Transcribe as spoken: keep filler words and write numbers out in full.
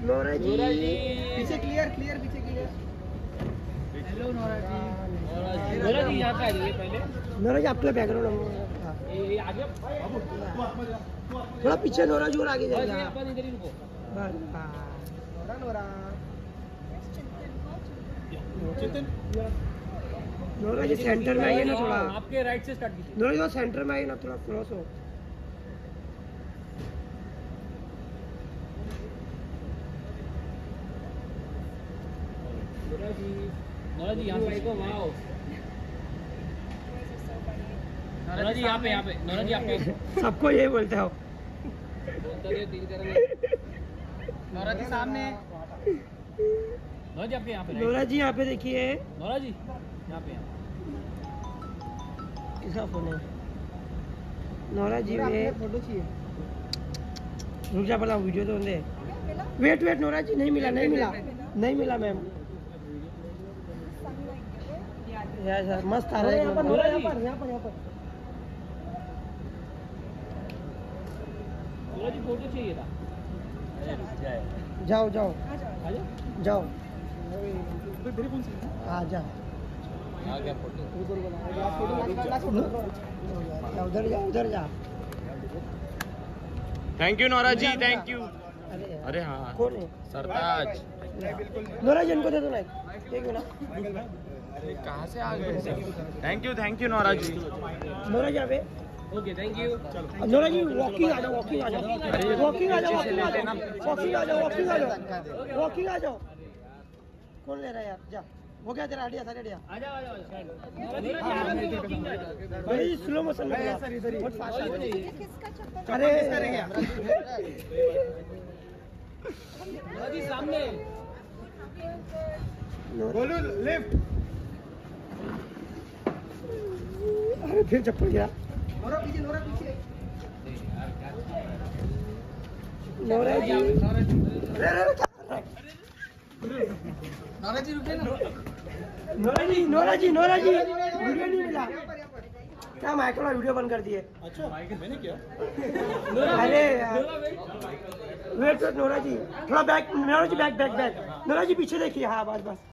Nora ji पीछे clear clear पीछे clear. Hello Nora ji. Nora ji यहाँ पे आ जाइए पहले। नोरा जी आपका बैकग्राउंड ये आगे थोड़ा पीछे नोरा जी और आगे जाएगा। अपन इधर ही रुको। Nora Nora Chetan Nora ji centre में आइए ना थोड़ा। आपके राइट से स्टार्ट कीजिए। नोरा जी सेंटर में आइए ना थोड़ा क्रॉस हो। नोरा जी नोरा जी यहाँ पे देखो। वाओ नोरा जी यहाँ पे यहाँ पे नोरा जी यहाँ पे सबको यही बोलते हो। नोरा जी सामने। नोरा जी आपके यहाँ पे नोरा जी यहाँ पे देखिए। नोरा जी यहाँ पे किसका फोन है? नोरा जी वे फोटो चाहिए। रुक जा पहला वीडियो तो दे। वेट वेट नोरा जी नहीं मिला नहीं मिला नहीं मिला मैम। यार सर मस्त आ रहा है। यहाँ पर नोरा यहाँ जी। पर यहाँ पर यहाँ पर नोरा जी फोटो चाहिए था। जाओ जाओ आजा जाओ मेरे कौन सी आ जा आ गया फोटो। जा उधर जा उधर जा। Thank you Nora ji thank you. अरे अरे हाँ कौन है? सरताज। नोरा जी इनको दे दो ना एक मिनट। कहाँ से आ गए? Thank you thank you Nora ji. Nora ji यहाँ पे। Okay thank you. Nora ji walking आ जाओ वॉकिंग आ जाओ वॉकिंग आ जाओ वॉकिंग आ जाओ वॉकिंग आ जाओ वॉकिंग आ जाओ वॉकिंग आ जाओ। कौन ले रहा है यार? जा हो गया तेरा आइडिया सारे आइडिया। आ जाओ आ जाओ नोरा जी walking आ जाओ। नोरा जी स्लो मोशन में चला। सर इधर ही। बहुत फास्ट नोरा जी अरे नोरा जी सामने। बोलो लेफ्ट। अरे फिर चप्पल गिरा। नोरा पीछे नोरा पीछे। नोरा जी नोरा जी अरे अरे क्या कर रहा है? नोरा जी रुके ना। Nora ji Nora ji Nora ji video नहीं मिला। क्या माइकल और वीडियो बंद कर दिए? अच्छा मैंने किया। अरे यार वेट वेट नोरा जी थोड़ा back. Nora ji back back back. Nora ji पीछे देखिए। हाँ बस बस